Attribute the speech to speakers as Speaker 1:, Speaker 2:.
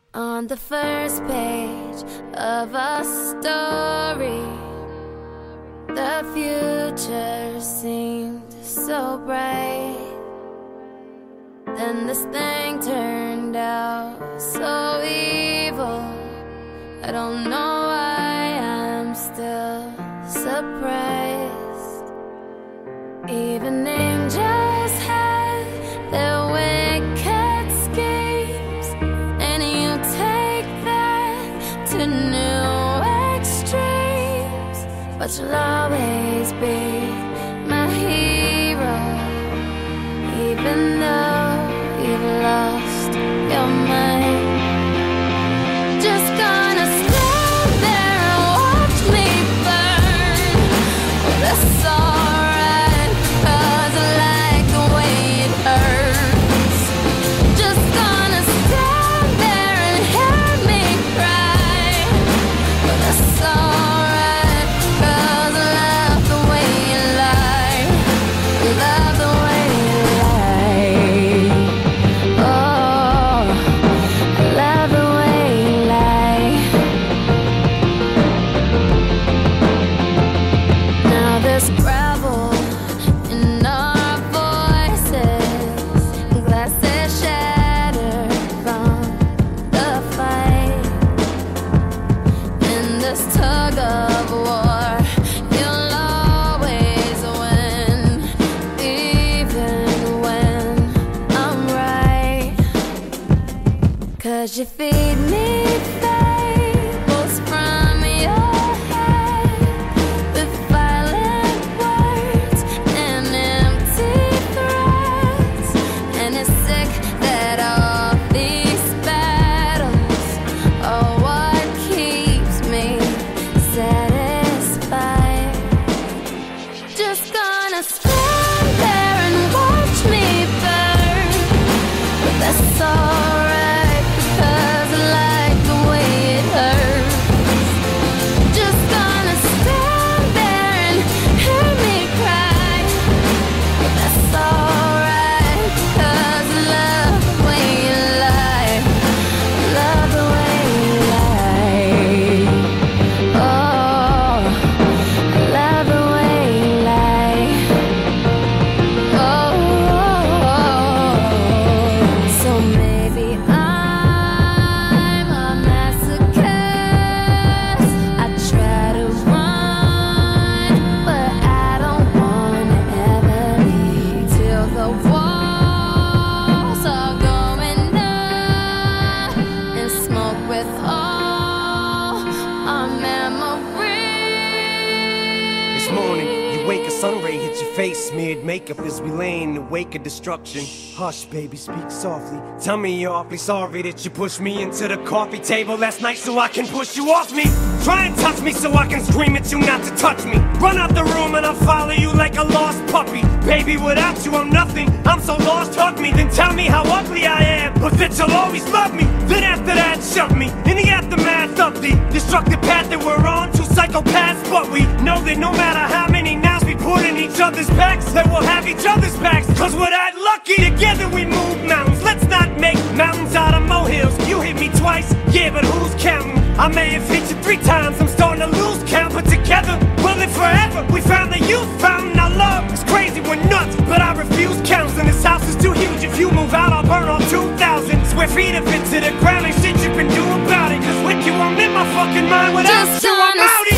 Speaker 1: On the first page of a story, the future seemed so bright. Then this thing turned out so evil. I don't know why I'm still surprised. Even angels have their wicked schemes, and you take that to new extremes. But you'll always be my hero, even though you've lost your mind. Just gonna stand there and watch me burn. Well, that's alright, 'cause I like the way it hurts. Just gonna stand there and hear me cry. Well, that's alright, 'cause I love the way you lie. Love the way you lie. Oh, I love the way you lie. Now there's gravel in our voices, glasses shattered from the fight. In this tug of war, you'll always win, even when I'm right. 'Cause you feed me fables from your head, with violent words and empty threats. And it's sick that all these battles are what keeps me satisfied. Just gonna stand there and watch me burn. But that's alright, because I like the way it hurts. Just gonna stand there and hear me cry. But that's alright, because I love the way you lie. Love the way you lie. Oh, I love the way you lie. Oh, so maybe I'm a masochist. I try to run, but I don't wanna ever leave till the walls are going up and smoke with all our memories.
Speaker 2: This morning, you wake, a sun ray hits your face, smeared makeup as we lay in the wake of destruction. Hush, baby, speak softly. Tell me you're awfully sorry that you pushed me into the coffee table last night so I can push you off me. Try and touch me so I can scream at you not to touch me. Run out the room and I'll follow you like a lost puppy. Baby, without you I'm nothing. I'm so lost, hug me, then tell me how ugly I am, but that you'll always love me. Then after that, shove me in the aftermath of the destructive path that we're on. Two psychopaths, but we know that no matter how many knives we put in each other's backs, that we'll have each other's backs. 'Cause we're that lucky, together we move mountains. Let's not make mountains out of molehills. You hit me twice, yeah, but who's counting? I may have hit you 3 times, I'm starting to lose count, but together we'll live forever. We found the youth fountain, our love is crazy, we're nuts, but I refuse counseling. This house is too huge, if you move out I'll burn all 2,000 square feet of it to the ground. Ain't shit you can do about it, 'cause with you I'm in my fucking mind. Without
Speaker 1: Just
Speaker 2: you I'm
Speaker 1: gonna
Speaker 2: out